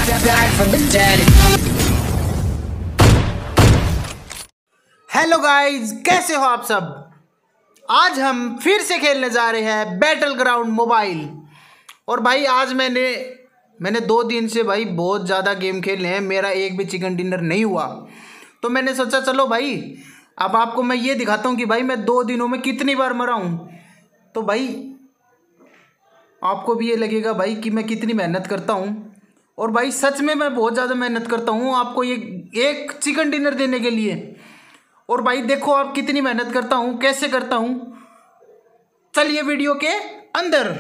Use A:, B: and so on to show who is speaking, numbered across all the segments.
A: Hello guys, कैसे हो आप सब। आज हम फिर से खेलने जा रहे हैं बैटल ग्राउंड मोबाइल। और भाई आज मैंने 2 दिन से भाई बहुत ज़्यादा गेम खेले हैं, मेरा एक भी चिकन डिनर नहीं हुआ। तो मैंने सोचा चलो भाई अब आपको मैं ये दिखाता हूँ कि भाई मैं 2 दिनों में कितनी बार मरा हूँ। तो भाई आपको भी ये लगेगा भाई कि मैं कितनी मेहनत करता हूँ। और भाई सच में मैं बहुत ज़्यादा मेहनत करता हूँ आपको ये एक चिकन डिनर देने के लिए। और भाई देखो आप कितनी मेहनत करता हूँ, कैसे करता हूँ। चलिए वीडियो के अंदर।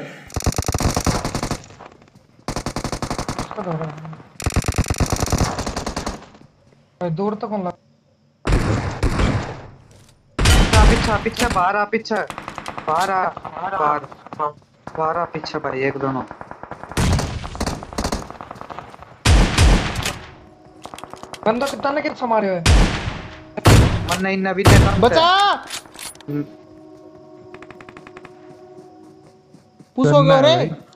B: दूर तक कौन
C: पीछे बाहर पीछे बाहर पीछे भाई एक दोनों
B: बंदा कितना कितना मारे हुए
C: मन नहीं नबी ने
A: बचा पुश हो गया रे।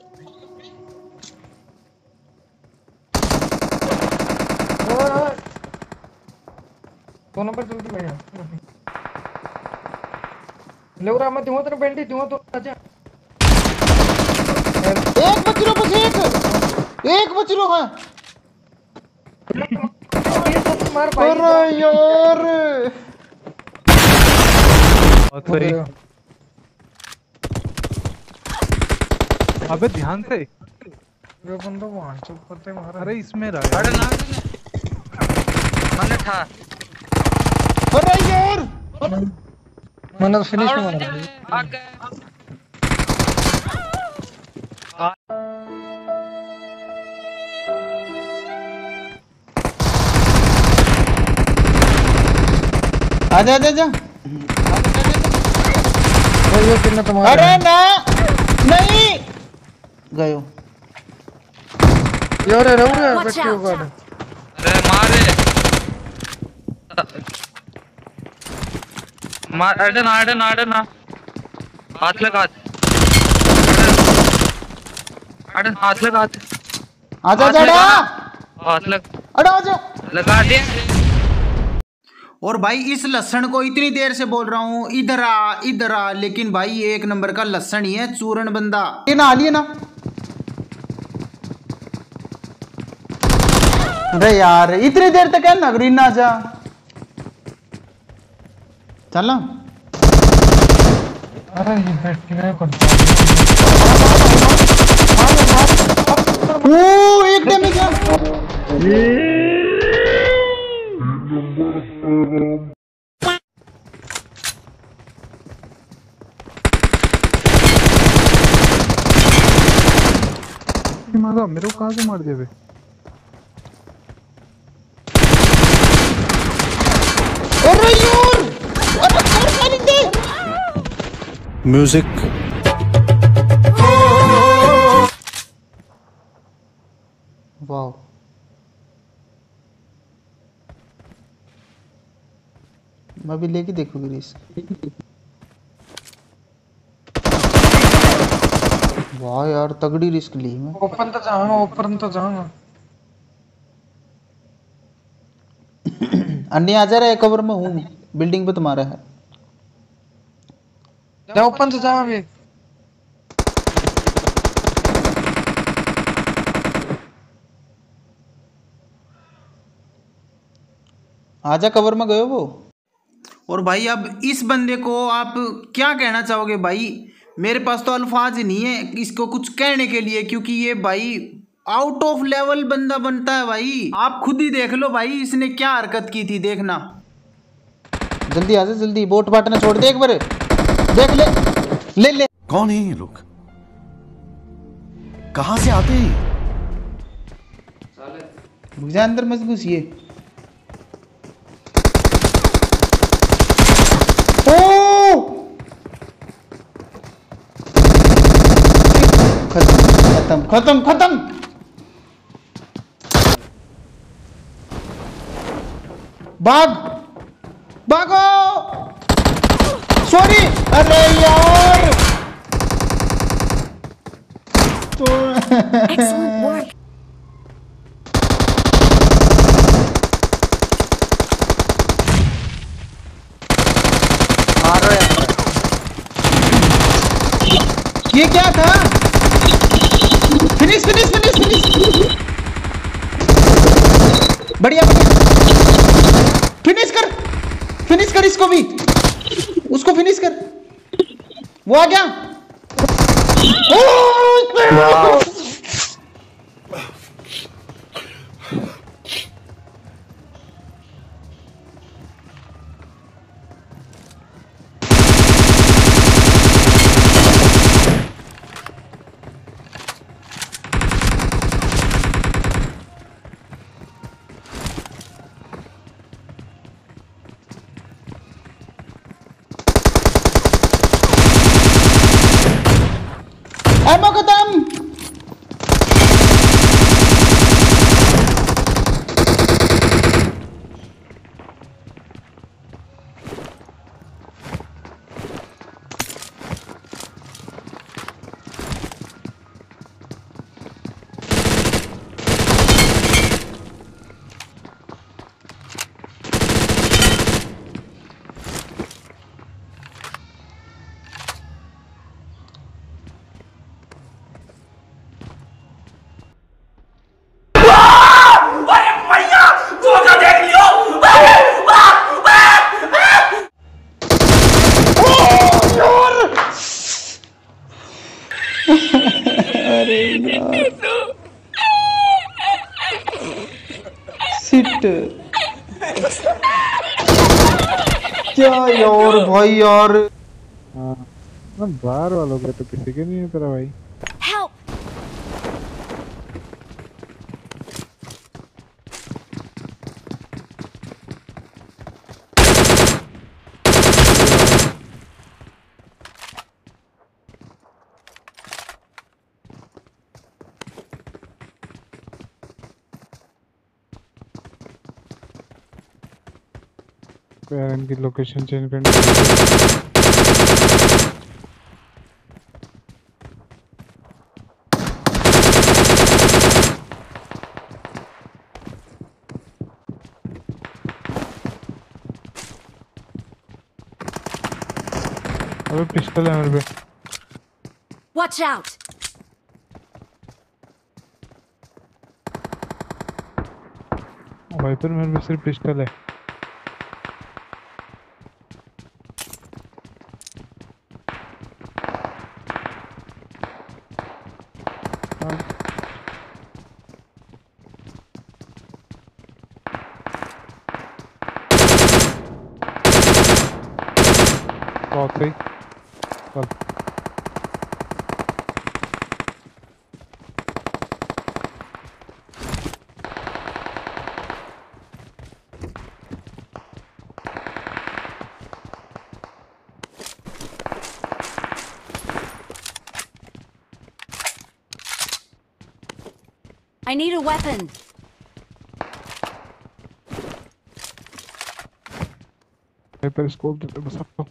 B: दोनों पर जल्दी ले जा ले रहा मैं दूंगा तेरे बेल्ट दूंगा तो आजा।
A: एक बच रो, बस एक बच रो। हाँ
B: मार भाई
A: अरे यार
D: अबे ध्यान से
B: ये बंदा वहां से ऊपर से मारा।
D: अरे इसमें रहा
C: अरे ना मैंने था
A: अरे यार
B: मैंने फिनिश में मारा।
A: आजा आजा आजा।
B: ये कितना तुम्हारा।
A: अरे ना नहीं गयो
B: यार रे बैठे हो गार्ड।
C: अरे मार अरे ना हाथ लगा हाथ लगा
A: आजा आजा
C: हाथ लग
A: अरे आजा
C: लगा दे।
A: और भाई इस लहसुन को इतनी देर से बोल रहा हूँ इधर आ, लेकिन भाई एक नंबर का लहसुन ही है, चूरन बंदा। ये ना लिए ना। अरे यार इतनी देर तक है नगरी ना जा चल ना।
B: अरे ये बैठने को
A: ओ एकदम क्या
D: मेरे को कहाँ से मार दिया बे।
A: अरे यार अरे दे
E: म्यूजिक
A: वाह। मैं भी लेके देखूंगी रिस्क। वाह यार तगड़ी रिस्क ली मैं।
B: ओपन तो जाऊंगा
A: अन्य आ जा रहा है, कवर में हूँ, बिल्डिंग पे तुम्हारा है।
B: जा ओपन से जा अभी।
A: आजा कवर में गए वो। और भाई अब इस बंदे को आप क्या कहना चाहोगे भाई। मेरे पास तो अल्फाज नहीं है इसको कुछ कहने के लिए, क्योंकि ये भाई आउट ऑफ लेवल बंदा बनता है भाई। आप खुद ही देख लो भाई इसने क्या हरकत की थी, देखना। जल्दी आजा जल्दी, बोट बांटना छोड़ दे एक बार, देख ले ले।
E: कौन है ये लोग, कहां से आते हैं?
A: घुसा अंदर मत घुसिए। खत्म। भागो सॉरी। अरे यार क्या था? Finish finish finish finish. बढ़िया बढ़िया, फिनिश कर इसको भी, उसको फिनिश कर। वो आ गया। एमो खत्म। अरे यार सिट, क्या यार भाई यार।
D: हाँ बाहर वालों के तो किसी के नहीं है तेरा भाई।
F: Help!
D: यार इनकी लोकेशन चेंज करनी पड़ेगी। अबे पिस्टल है मेरे पे।
F: Watch out!
D: वाइपर मेरे पे सिर्फ पिस्टल है। बहुत सही, चल।
F: I need a weapon.
D: Viper scope देते बस आपको।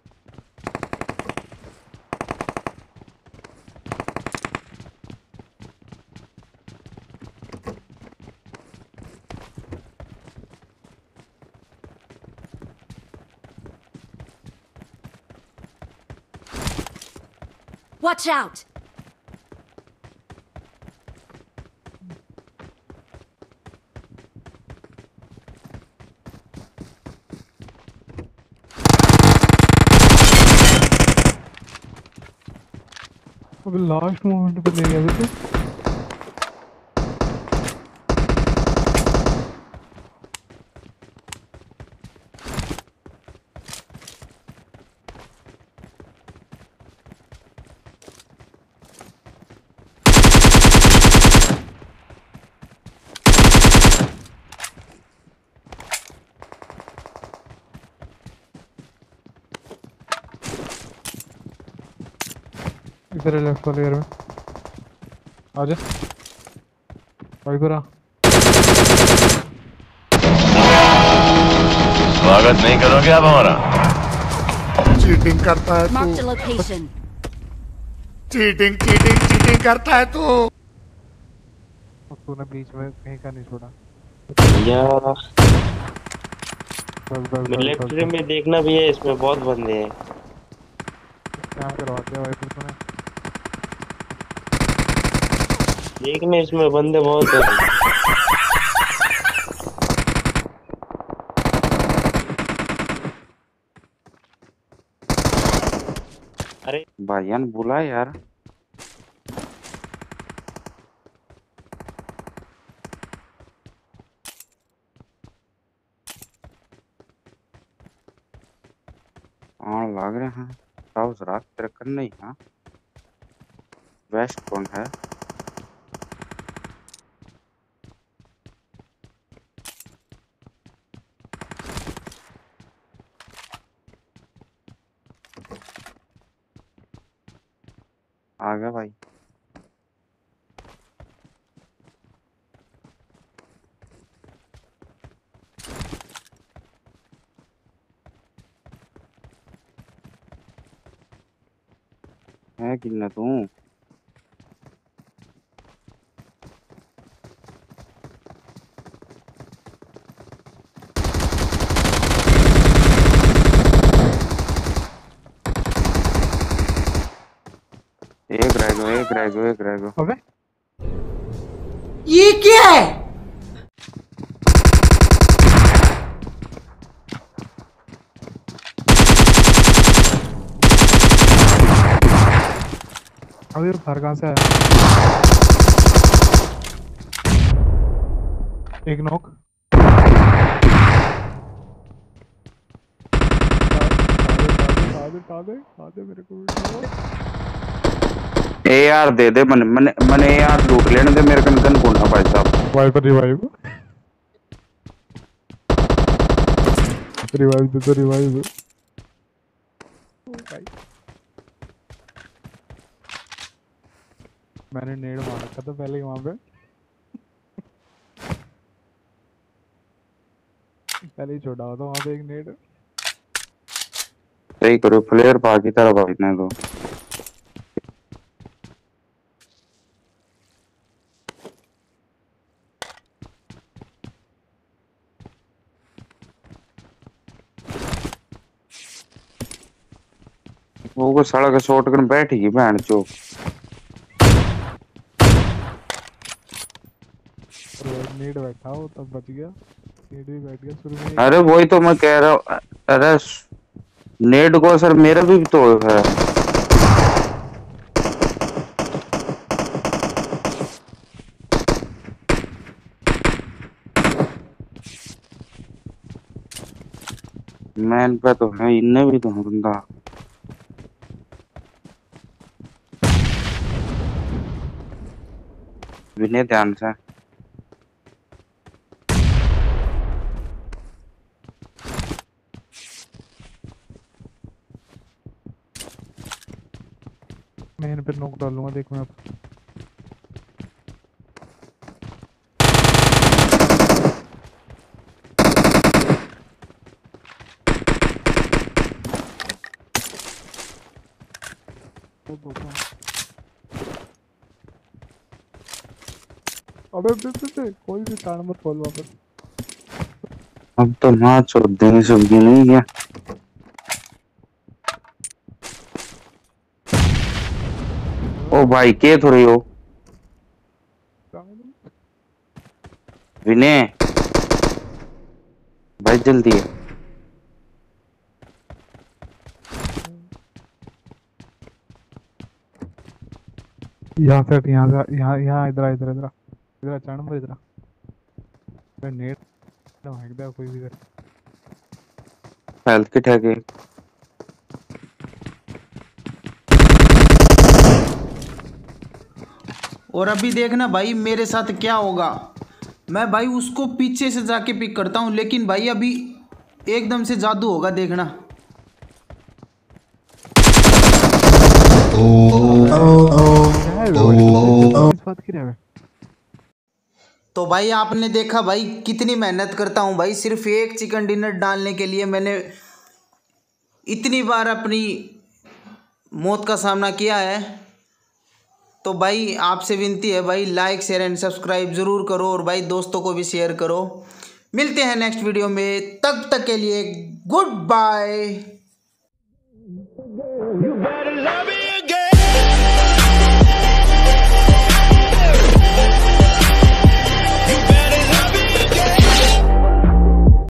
F: Watch out!
D: अबे लास्ट मोमेंट पे ले गया बेटे। इधर लेफ्ट वाले एयर में आजा भाई को रहा।
G: स्वागत नहीं करोगे आप हमारा?
H: चीटिंग करता है
F: Marked a
H: तू,
F: location.
H: चीटिंग चीटिंग चीटिंग करता है तू।
D: तूने बीच में कहीं का नहीं छोड़ा।
I: यार
D: बस
I: लेफ्ट में देखना भी है, इसमें बहुत बंदे हैं।
D: काम करवाते हैं भाई तूने।
I: एक में इसमें बंदे बहुत है। अरे
J: भाईयान बुला यार। आन लग रहे हैं साउस रात तेरे करने ही। हाँ वेस्ट कौन है? आ गया भाई। है किन्ना तू? एक रह गयो, एक रह गयो, एक रह गयो।
B: अबे
A: ये क्या है?
B: अबे बाहर कहाँ से आया? एक नॉक। दे मेरे को।
J: ए यार दे दे मन मन मन ए यार लूट लेने दे मेरे कन गन कोना भाई साहब।
B: वाइपर रिवाइव रिवाइव दे तो रिवाइव दे। मैंने नेड मार रखा था पहले ही वहां पे। पहले ही छोड़ा हुआ था वहां पे एक नेड।
J: सही करो फ्लेयर बाकी तरह भाई ने तो। वो को सड़क शॉटगन बैठेगी बहन चो।
B: नेड बैठा हो तब बच गया। नेड भी बैठ गया शुरू में।
J: अरे वही तो मैं कह रहा हूँ। अरे नेड को सर मेरा भी तो है। मैन पे तो है, इनने भी तो है बंदा। विनय ध्यान से।
B: मैं इन पे नोक डालूंगा देख मैं अब। अबे कोई भी ताड़ मत खोल वापस।
J: अब तो ना छोड़ देने से भी नहीं गया। ओ भाई के थोड़ी हो विनय भाई जल्दी है।
B: यहाँ से यहाँ यहाँ इधर इधर इधर इधर चार नंबर इधर नेट फेंक दे कोई भी इधर।
J: हेल्थ किट है के?
A: और अभी देखना भाई मेरे साथ क्या होगा। मैं भाई उसको पीछे से जाके पिक करता हूँ, लेकिन भाई अभी एकदम से जादू होगा देखना। तो भाई आपने देखा भाई कितनी मेहनत करता हूँ भाई, सिर्फ एक चिकन डिनर डालने के लिए मैंने इतनी बार अपनी मौत का सामना किया है। तो भाई आपसे विनती है भाई, लाइक शेयर एंड सब्सक्राइब ज़रूर करो और भाई दोस्तों को भी शेयर करो। मिलते हैं नेक्स्ट वीडियो में, तब तक के लिए गुड बाय।